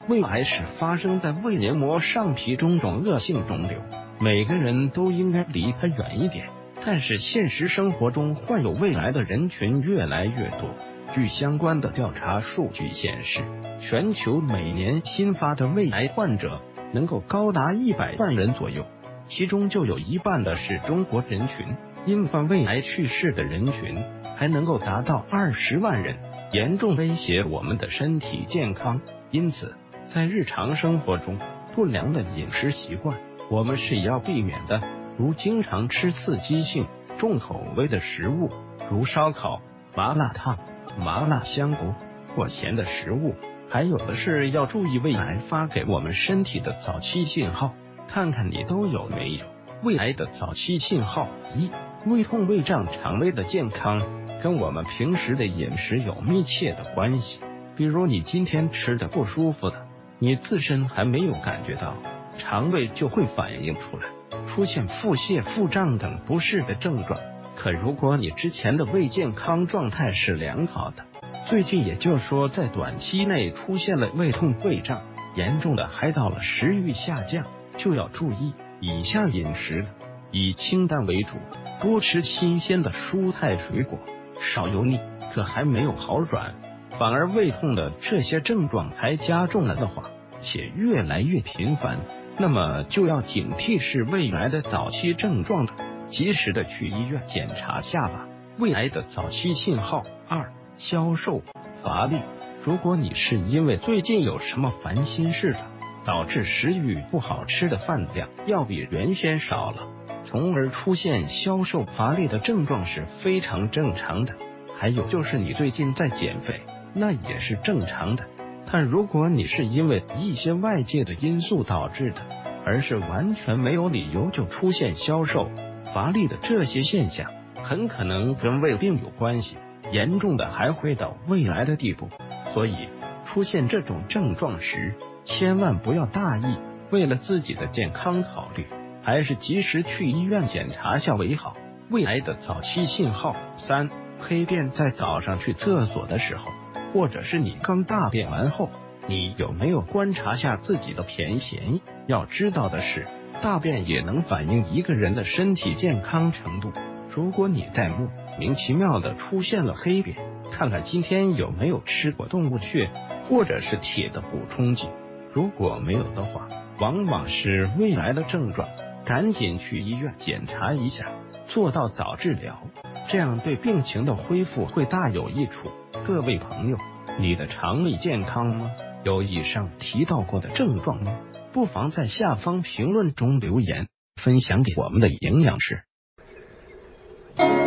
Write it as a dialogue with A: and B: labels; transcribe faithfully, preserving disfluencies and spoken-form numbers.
A: 胃癌是发生在胃黏膜上皮中种恶性肿瘤，每个人都应该离它远一点。但是现实生活中患有胃癌的人群越来越多。据相关的调查数据显示，全球每年新发的胃癌患者能够高达一百万人左右，其中就有一半的是中国人群。因患胃癌去世的人群还能够达到二十万人，严重威胁我们的身体健康。因此，在日常生活中，不良的饮食习惯我们是要避免的，如经常吃刺激性、重口味的食物，如烧烤、麻辣烫、麻辣香锅、过咸的食物。还有的是要注意胃癌发给我们身体的早期信号，看看你都有没有。胃癌的早期信号：一、胃痛、胃胀。肠胃的健康跟我们平时的饮食有密切的关系。比如你今天吃的不舒服的，你自身还没有感觉到，肠胃就会反映出来，出现腹泻、腹胀等不适的症状。可如果你之前的胃健康状态是良好的，最近也就是说在短期内出现了胃痛、胃胀，严重的还到了食欲下降，就要注意以下饮食了：以清淡为主，多吃新鲜的蔬菜水果，少油腻。可还没有好转，反而胃痛的这些症状还加重了的话，且越来越频繁，那么就要警惕是胃癌的早期症状的，及时的去医院检查下吧。胃癌的早期信号：二、消瘦、乏力。如果你是因为最近有什么烦心事的，导致食欲不好，吃的饭量要比原先少了，从而出现消瘦乏力的症状是非常正常的。还有就是你最近在减肥，那也是正常的。但如果你是因为一些外界的因素导致的，而是完全没有理由就出现消瘦乏力的这些现象，很可能跟胃病有关系，严重的还会到胃癌的地步。所以出现这种症状时，千万不要大意，为了自己的健康考虑，还是及时去医院检查下为好。胃癌的早期信号：三、黑便。在早上去厕所的时候，或者是你刚大便完后，你有没有观察下自己的便便？要知道的是，大便也能反映一个人的身体健康程度。如果你在莫名其妙的出现了黑便，看看今天有没有吃过动物血或者是铁的补充剂，如果没有的话，往往是胃癌的症状，赶紧去医院检查一下，做到早治疗，这样对病情的恢复会大有益处。各位朋友，你的肠胃健康吗？有以上提到过的症状吗？不妨在下方评论中留言，分享给我们的营养师。